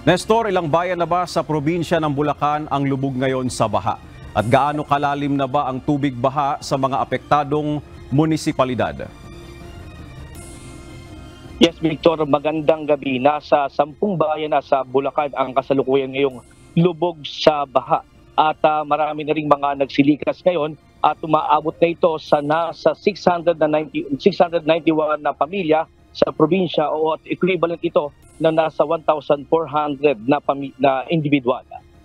Nestor, ilang bayan na ba sa probinsya ng Bulacan ang lubog ngayon sa baha? At gaano kalalim na ba ang tubig baha sa mga apektadong munisipalidad? Yes, Victor, magandang gabi. Nasa 10 bayan na sa Bulacan ang kasalukuyan ngayong lubog sa baha. At marami na ring mga nagsilikas ngayon at umaabot na ito sa nasa 691 na pamilya sa probinsya o at equivalent ito na nasa 1,400 na individual.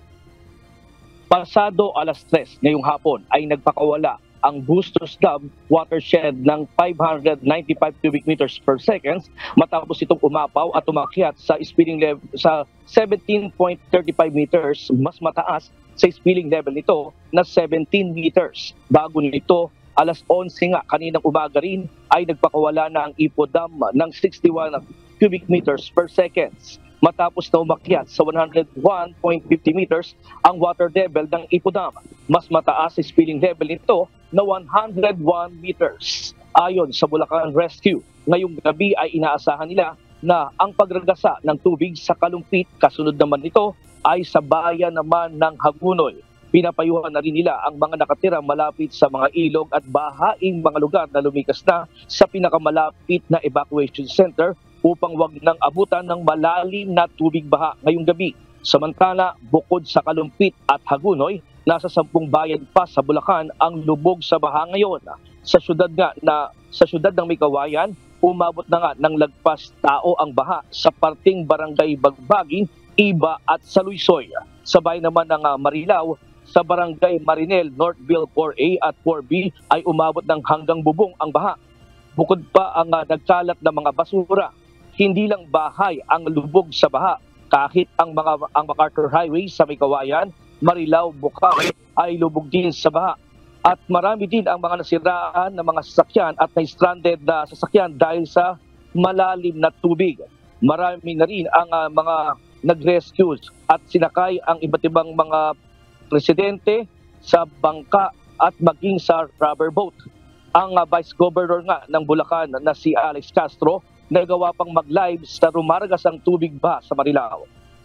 Pasado alas 3 ngayong hapon ay nagpakawala ang Bustos Dam watershed ng 595 cubic meters per second matapos itong umapaw at umakyat sa spilling level sa 17.35 meters, mas mataas sa spilling level nito na 17 meters. Bago nito, alas 11 nga kaninang umaga rin ay nagpakawala na ang Ipo Dam ng 61 cubic meters per seconds. Matapos na umakyat sa 101.50 meters ang water level ng Ipo Dam. Mas mataas sa spilling level nito na 101 meters. Ayon sa Bulacan Rescue, ngayong gabi ay inaasahan nila na ang pagragasa ng tubig sa Kalumpit, kasunod naman nito ay sa bayan naman ng Hagunoy. Pinapayuhan na rin nila ang mga nakatira malapit sa mga ilog at bahaing mga lugar na lumikas na sa pinakamalapit na evacuation center upang wag nang abutan ng malalim na tubig baha ngayong gabi. Samantala, bukod sa Kalumpit at Hagunoy, nasa 10 bayan pa sa Bulacan ang lubog sa baha ngayon. Sa syudad ng Mikawayan, umabot na nga ng lagpas tao ang baha sa parting barangay Bagbaging, Iba at Saluisoy. Sa bayan naman ng Marilao, sa barangay Marinel, Northville 4A at 4B ay umabot ng hanggang bubong ang baha. Bukod pa ang nagkalat na mga basura, hindi lang bahay ang lubog sa baha, kahit ang MacArthur Highway sa Mikawayan, Marilao, Bukawi ay lubog din sa baha. At marami din ang mga nasiraan ng mga sasakyan at na-stranded na sasakyan dahil sa malalim na tubig. Marami na rin ang mga nag-rescue at sinakay ang iba't ibang mga presidente sa bangka at maging sa rubber boat. Ang Vice Governor nga ng Bulacan na si Alex Castro nagawa pang mag-live sa rumaragas ang tubig ba sa Marilao.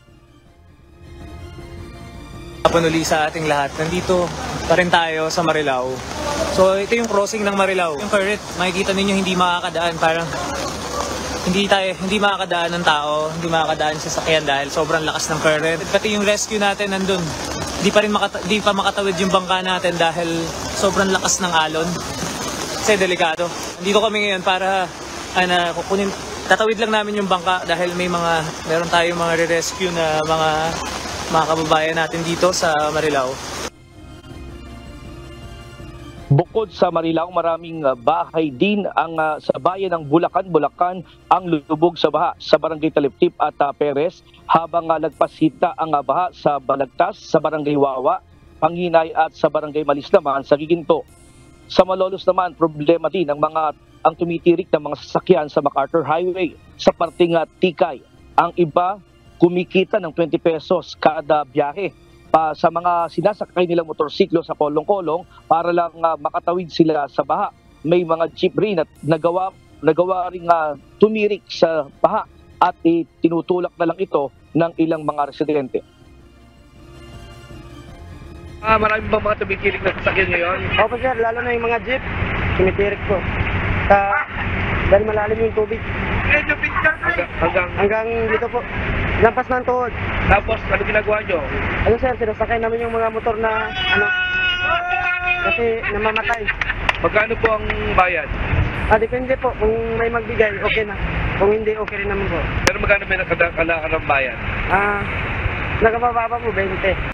Panuli sa ating lahat. Nandito pa rin tayo sa Marilao. So ito yung crossing ng Marilao. Yung current, makikita ninyo hindi makakadaan, parang hindi makakadaan ng tao, hindi makakadaan sa sasakyan dahil sobrang lakas ng current. Pati yung rescue natin nandun, di pa makatawid yung bangka natin dahil sobrang lakas ng alon. Kasi delikado. Nandito kami ngayon para tatawid lang namin yung bangka dahil meron tayong mga re-rescue na mga kababayan natin dito sa Marilao. Bukod sa Marilao, maraming bahay din ang sa bayan ng Bulacan ang lubog sa baha sa barangay Taliptip at Perez, habang nagpasita ang baha sa Balagtas, sa barangay Wawa, Panginay at sa barangay Malis naman sa Giginto. Sa Malolos naman, problema din ang tumitirik ng mga sasakyan sa MacArthur Highway sa parting Tikay. Ang iba kumikita ng 20 pesos kada biyahe sa mga sinasakay nilang motorsiklo sa kolong-kolong para lang makatawid sila sa baha. May mga jeep rin at nagawa ring tumirik sa baha at tinutulak na lang ito ng ilang mga residente. Marami bang mga tumikilik na sasakyan ngayon? Opo sir, lalo na yung mga jeep, tumitirik po. Dahil malalim yung tubig. Hanggang dito po. Lampas ng tuhod. Tapos, ano ginagawa nyo? Ano sir, sinasakay namin yung mga motor na kasi namamatay. Magkano po ang bayad? Depende po. Kung may magbigay, okay na. Kung hindi, okay rin naman po. Pero magkano may nakadaan ng bayad? Nagababa po, 20.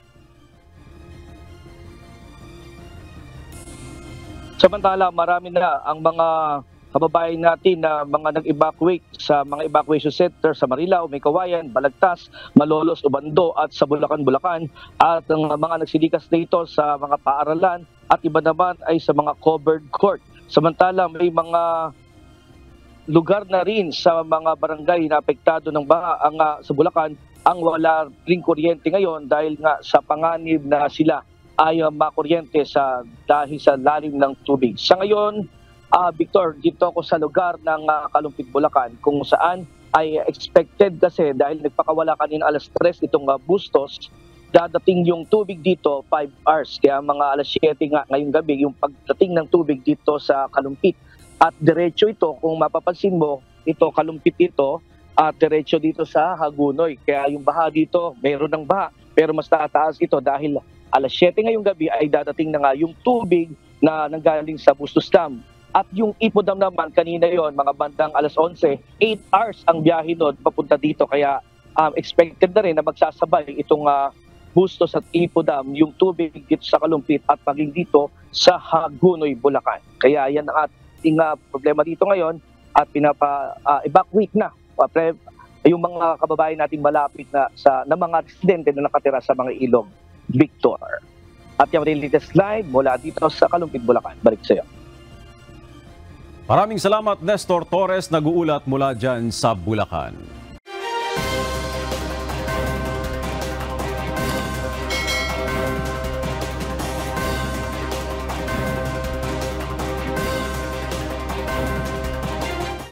Samantala, marami na ang mga kababayan natin na mga nag-evacuate sa mga evacuation center sa Marilao, Mikawayan, Balagtas, Malolos, Ubando at sa Bulacan at ang mga nagsilikas dito sa mga paaralan at iba naman ay sa mga covered court. Samantala, may mga lugar na rin sa mga barangay na apektado ng baha sa Bulacan ang wala ring kuryente ngayon dahil nga sa panganib na sila ay makuryente dahil sa lalim ng tubig. Sa ngayon, Victor, dito ako sa lugar ng Kalumpit, Bulacan, kung saan ay expected kasi dahil nagpakawala kanina alas 3 itong Bustos, dadating yung tubig dito 5 hours. Kaya mga alas 7 nga ngayong gabi yung pagdating ng tubig dito sa Kalumpit. At diretso ito, kung mapapansin mo, ito Kalumpit ito, at diretso dito sa Hagunoy. Kaya yung baha dito, mayroon ng baha, pero mas tataas ito dahil alas 7 ngayong gabi ay dadating na nga yung tubig na nanggaling sa Bustos Dam. At yung Ipo Dam naman, kanina yon mga bandang alas 11, 8 hours ang biyahe nun papunta dito. Kaya expected na rin na magsasabay itong Bustos at Ipo Dam, yung tubig dito sa Kalumpit at maging dito sa Hagunoy, Bulacan. Kaya yan ang ating problema dito ngayon at pinapa-evacuate na yung mga kababayan nating malapit na mga residente na nakatira sa mga ilog, Victor. At yung latest live mula dito sa Kalumpit, Bulacan. Balik sa iyo. Maraming salamat, Nestor Torres, nag-uulat mula dyan sa Bulacan.